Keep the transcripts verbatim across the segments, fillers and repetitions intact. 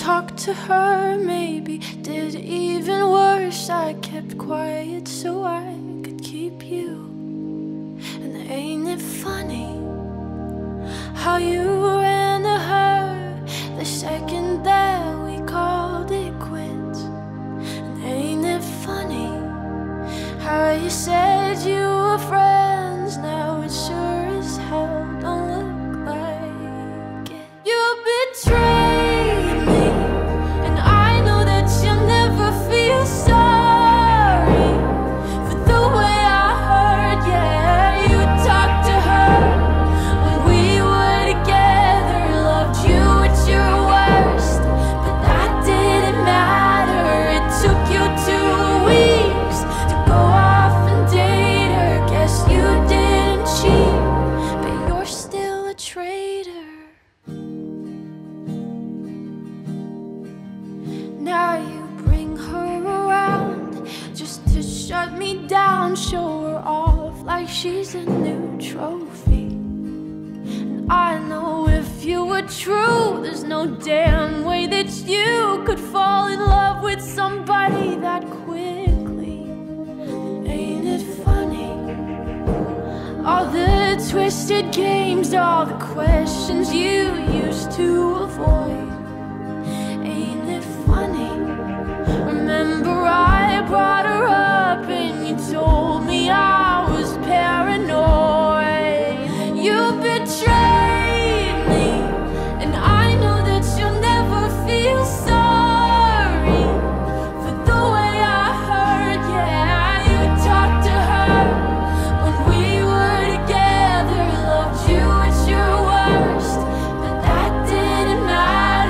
talked to her, maybe did even worse. I kept quiet so I could keep you. And ain't it funny how you ran to her the second that we called it quits? And ain't it funny how you said you were friends, now it sure as hell don't look like it. You betrayed me, and I know that you'll never feel sorry for the way I hurt. Yeah, you talked to her when we were together, loved you at your worst, but that didn't matter. It took you two weeks to go off and date her. Guess you didn't cheat, but you're still a traitor. Now you bring her around just to shut me down, show her off like she's a new trophy. And I know if you were true, there's no damn way that you could fall in love with somebody that quickly. Ain't it funny? All the twisted games, all the questions you used to avoid. Ain't it funny? Remember I brought her up and you told me I was paranoid. You betrayed me, and I know that you'll never feel sorry for the way I hurt. Yeah, you talked to her when we were together, loved you at your worst, but that didn't matter.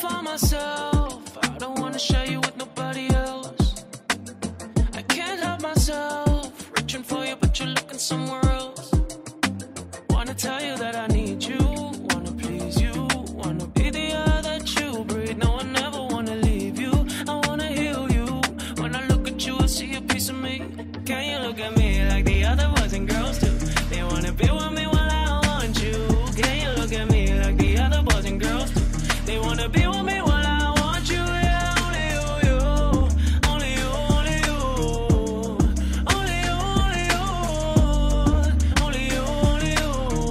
find myself, I don't wanna share you with nobody else. I can't help myself, reaching for you but you're looking somewhere else. Wanna tell you that I need you, wanna please you, wanna be the air that you breathe. No, I never wanna leave you, I wanna heal you. When I look at you, I see a piece of me. Can you look at me like the other boys and girls do? They wanna be with me while I want you. Can you look at me like the other boys and girls do? They wanna be with me while I want you. Yeah, only you, you, only you, only you, only you, only you, only you, only you.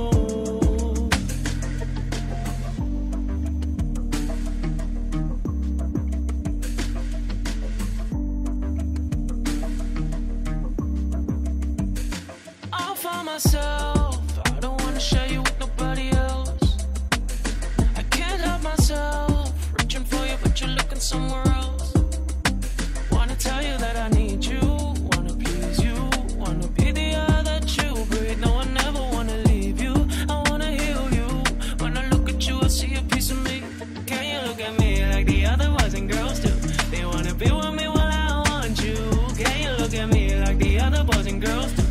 I'll find myself, I don't wanna share you with nobody else. I can't help myself, reaching for you but you're looking somewhere else. Wanna tell you that I need you, wanna please you, wanna be the air that you breathe. No, I never wanna leave you, I wanna heal you. When I look at you, I see a piece of me. Can you look at me like the other boys and girls do? They wanna be with me while I want you. Can you look at me like the other boys and girls do?